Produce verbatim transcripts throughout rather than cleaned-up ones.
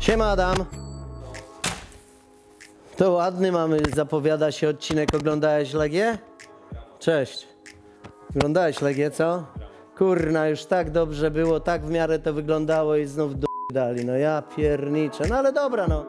Siema Adam. To ładny mamy, zapowiada się odcinek. Oglądałeś Legię? Cześć. Oglądałeś Legię, co? Kurna, już tak dobrze było, tak w miarę to wyglądało i znów d dali. No ja pierniczę, no ale dobra no.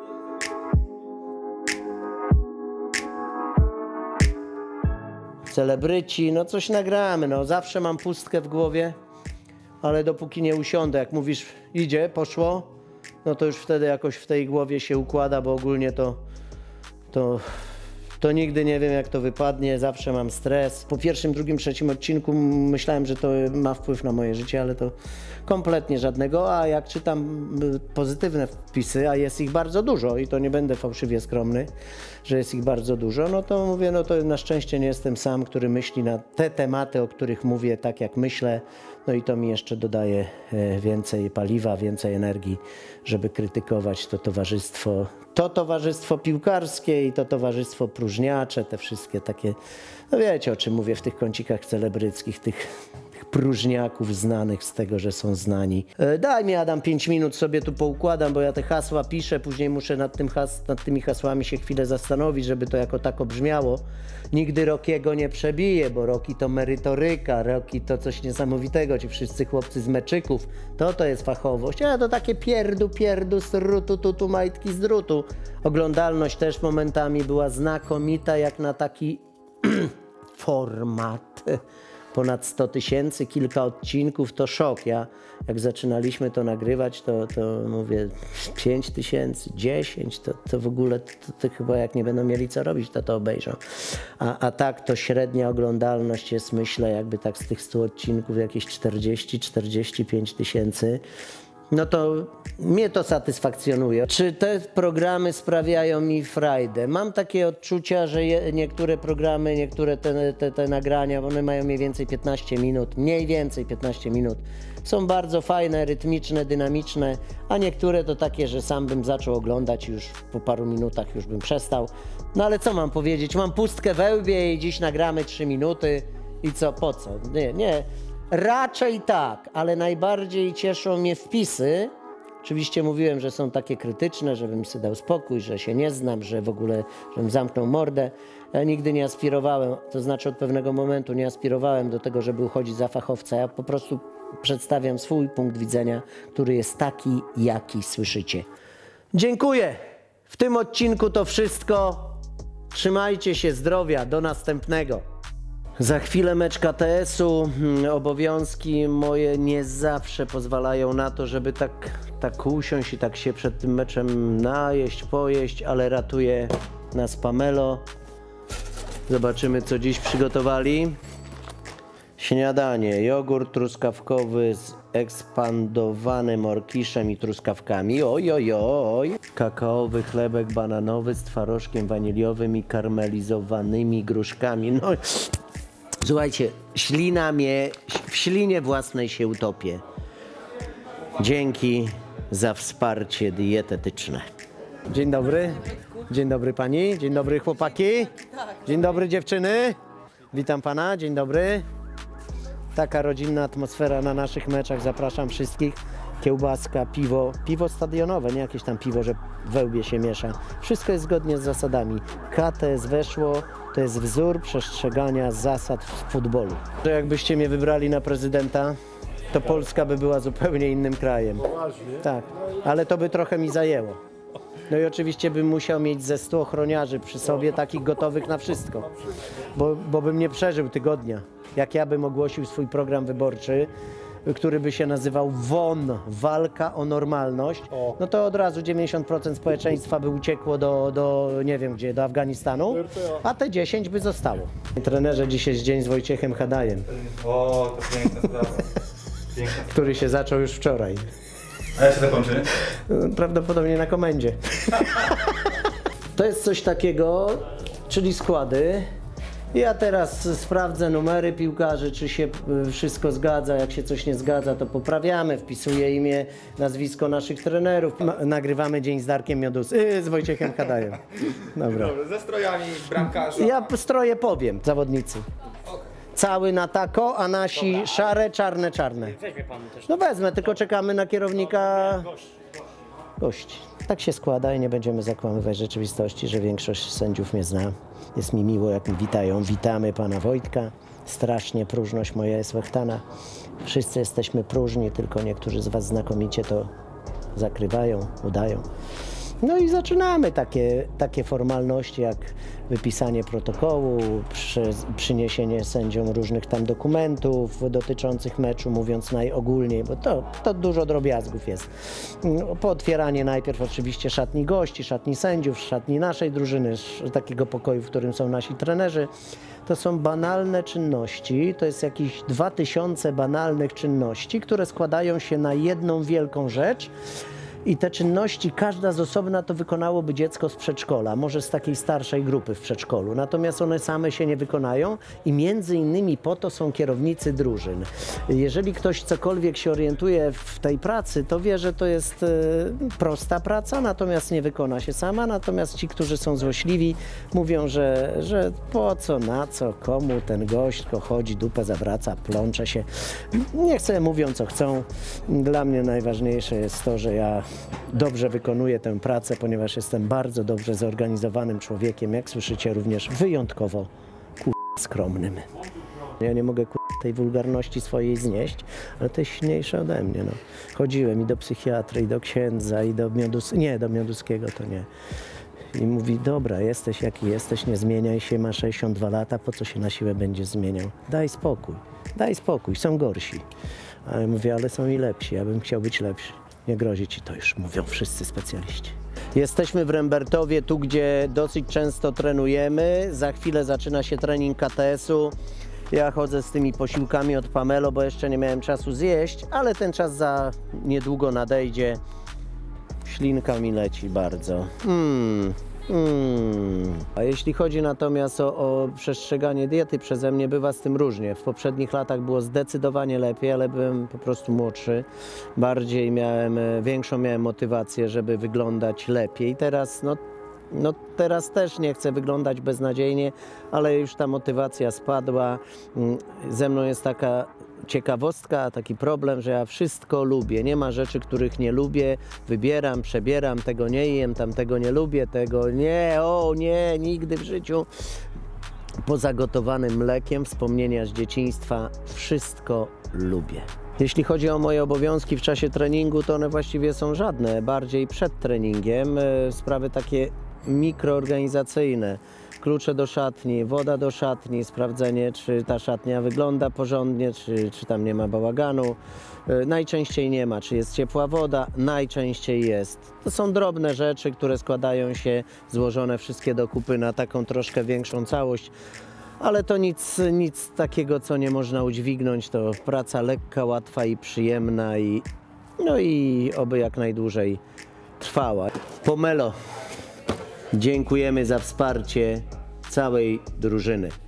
Celebryci, no coś nagramy, no zawsze mam pustkę w głowie, ale dopóki nie usiądę, jak mówisz idzie, poszło, no to już wtedy jakoś w tej głowie się układa, bo ogólnie to, to, to nigdy nie wiem jak to wypadnie, zawsze mam stres. Po pierwszym, drugim, trzecim odcinku myślałem, że to ma wpływ na moje życie, ale to kompletnie żadnego, a jak czytam pozytywne wpisy, a jest ich bardzo dużo i to nie będę fałszywie skromny, że jest ich bardzo dużo, no to mówię, no to na szczęście nie jestem sam, który myśli na te tematy, o których mówię tak jak myślę, no i to mi jeszcze dodaje więcej paliwa, więcej energii, żeby krytykować to towarzystwo, to towarzystwo piłkarskie i to towarzystwo próżniacze, te wszystkie takie, no wiecie o czym mówię w tych kącikach celebryckich, tych próżniaków znanych z tego, że są znani. E, daj mi Adam pięć minut, sobie tu poukładam, bo ja te hasła piszę, później muszę nad, tym has nad tymi hasłami się chwilę zastanowić, żeby to jako tako brzmiało. Nigdy Rockiego nie przebiję, bo Rocky to merytoryka, Rocky to coś niesamowitego, ci wszyscy chłopcy z meczyków, to to jest fachowość, a to takie pierdu, pierdu, z rutu, tutu, majtki z drutu. Oglądalność też momentami była znakomita, jak na taki format. Ponad sto tysięcy, kilka odcinków, to szok. Ja jak zaczynaliśmy to nagrywać, to, to mówię pięć tysięcy, dziesięć, to, to w ogóle to, to chyba jak nie będą mieli co robić, to to obejrzą. A, a tak to średnia oglądalność jest, myślę, jakby tak z tych stu odcinków jakieś czterdzieści czterdzieści pięć tysięcy. No to mnie to satysfakcjonuje. Czy te programy sprawiają mi frajdę? Mam takie odczucia, że je, niektóre programy, niektóre te, te, te nagrania, one mają mniej więcej piętnaście minut, mniej więcej piętnaście minut. Są bardzo fajne, rytmiczne, dynamiczne, a niektóre to takie, że sam bym zaczął oglądać już po paru minutach już bym przestał. No ale co mam powiedzieć? Mam pustkę we łbie i dziś nagramy trzy minuty i co, po co? Nie, nie. Raczej tak, ale najbardziej cieszą mnie wpisy. Oczywiście mówiłem, że są takie krytyczne, żebym sobie dał spokój, że się nie znam, że w ogóle, żebym zamknął mordę. Ja nigdy nie aspirowałem, to znaczy od pewnego momentu nie aspirowałem do tego, żeby uchodzić za fachowca. Ja po prostu przedstawiam swój punkt widzenia, który jest taki, jaki słyszycie. Dziękuję. W tym odcinku to wszystko. Trzymajcie się, zdrowia. Do następnego. Za chwilę mecz K T S-u, obowiązki moje nie zawsze pozwalają na to, żeby tak, tak usiąść i tak się przed tym meczem najeść, pojeść, ale ratuje nas Pamelo. Zobaczymy, co dziś przygotowali. Śniadanie, jogurt truskawkowy z ekspandowanym orkiszem i truskawkami, oj, oj, oj. Kakaowy chlebek bananowy z twarożkiem waniliowym i karmelizowanymi gruszkami. No. Słuchajcie, ślina mnie, w ślinie własnej się utopię. Dzięki za wsparcie dietetyczne. Dzień dobry. Dzień dobry pani. Dzień dobry chłopaki. Dzień dobry dziewczyny. Witam pana. Dzień dobry. Taka rodzinna atmosfera na naszych meczach. Zapraszam wszystkich. Kiełbaska, piwo. Piwo stadionowe, nie jakieś tam piwo, że we łbie się miesza. Wszystko jest zgodnie z zasadami. K T S weszło. To jest wzór przestrzegania zasad w futbolu. To jakbyście mnie wybrali na prezydenta, to Polska by była zupełnie innym krajem. Tak, ale to by trochę mi zajęło. No i oczywiście bym musiał mieć ze stu ochroniarzy przy sobie, takich gotowych na wszystko. Bo, bo bym nie przeżył tygodnia. Jak ja bym ogłosił swój program wyborczy, który by się nazywał W O N, walka o normalność, no to od razu dziewięćdziesiąt procent społeczeństwa by uciekło do, do nie wiem gdzie, do Afganistanu, a te dziesięć by zostało. Trenerze, dzisiaj jest dzień z Wojciechem Hadajem. O, to piękna sprawa. Piękna. Który się zaczął już wczoraj. A jak się zakończy? Prawdopodobnie na komendzie. To jest coś takiego, czyli składy. Ja teraz sprawdzę numery piłkarzy, czy się wszystko zgadza. Jak się coś nie zgadza, to poprawiamy. Wpisuję imię, nazwisko naszych trenerów. Nagrywamy dzień z Darkiem Miodusem, yy, z Wojciechem Hadajem. Dobra. Dobrze, ze strojami bramkarza. Ja stroje powiem, zawodnicy. Cały na tako, a nasi Dobra, szare, czarne, czarne. Weźmie pan też. No wezmę, tylko czekamy na kierownika gości. tak się składa i nie będziemy zakłamywać rzeczywistości, że większość sędziów mnie zna. Jest mi miło, jak mi witają. Witamy pana Wojtka. Strasznie próżność moja jest łechtana. Wszyscy jesteśmy próżni, tylko niektórzy z was znakomicie to zakrywają, udają. No i zaczynamy takie, takie formalności jak wypisanie protokołu, przy, przyniesienie sędziom różnych tam dokumentów dotyczących meczu, mówiąc najogólniej, bo to, to dużo drobiazgów jest. Pootwieranie najpierw oczywiście szatni gości, szatni sędziów, szatni naszej drużyny, takiego pokoju, w którym są nasi trenerzy. To są banalne czynności, to jest jakieś dwa tysiące banalnych czynności, które składają się na jedną wielką rzecz. I te czynności, każda z osobna to wykonałoby dziecko z przedszkola, może z takiej starszej grupy w przedszkolu. Natomiast one same się nie wykonają i między innymi po to są kierownicy drużyn. Jeżeli ktoś cokolwiek się orientuje w tej pracy, to wie, że to jest e, prosta praca, natomiast nie wykona się sama. Natomiast ci, którzy są złośliwi, mówią, że, że po co, na co, komu ten gość tylko chodzi, dupę zawraca, plącze się. Niech sobie mówią, co chcą. Dla mnie najważniejsze jest to, że ja dobrze wykonuję tę pracę, ponieważ jestem bardzo dobrze zorganizowanym człowiekiem, jak słyszycie, również wyjątkowo k***a skromnym. Ja nie mogę k***a tej wulgarności swojej znieść, ale to jest silniejsze ode mnie. No. Chodziłem i do psychiatry, i do księdza, i do Miodus... Nie, do Mioduskiego to nie. I mówi, dobra, jesteś jaki jesteś, nie zmieniaj się, ma sześćdziesiąt dwa lata, po co się na siłę będziesz zmieniał? Daj spokój, daj spokój, są gorsi. A ja mówię, ale są i lepsi, ja bym chciał być lepszy. Nie grozi ci to, już mówią wszyscy specjaliści. Jesteśmy w Rembertowie, tu gdzie dosyć często trenujemy. Za chwilę zaczyna się trening K T S-u. Ja chodzę z tymi posiłkami od Pamelo, bo jeszcze nie miałem czasu zjeść, ale ten czas za niedługo nadejdzie. Ślinka mi leci bardzo. Mm. Hmm. A jeśli chodzi natomiast o, o przestrzeganie diety przeze mnie, bywa z tym różnie. W poprzednich latach było zdecydowanie lepiej, ale byłem po prostu młodszy. Bardziej miałem, większą miałem motywację, żeby wyglądać lepiej. Teraz, no, no teraz też nie chcę wyglądać beznadziejnie, ale już ta motywacja spadła. Ze mną jest taka ciekawostka, taki problem, że ja wszystko lubię. Nie ma rzeczy, których nie lubię. Wybieram, przebieram, tego nie jem, tamtego nie lubię, tego nie, o nie, nigdy w życiu. Poza gotowanym mlekiem, wspomnienia z dzieciństwa, wszystko lubię. Jeśli chodzi o moje obowiązki w czasie treningu, to one właściwie są żadne. Bardziej przed treningiem, sprawy takie mikroorganizacyjne. Klucze do szatni, woda do szatni, sprawdzenie, czy ta szatnia wygląda porządnie, czy, czy tam nie ma bałaganu. Najczęściej nie ma. Czy jest ciepła woda? Najczęściej jest. To są drobne rzeczy, które składają się, złożone wszystkie do kupy na taką troszkę większą całość. Ale to nic, nic takiego, co nie można udźwignąć. To praca lekka, łatwa i przyjemna i, no i oby jak najdłużej trwała. Pomelo. Dziękujemy za wsparcie całej drużyny.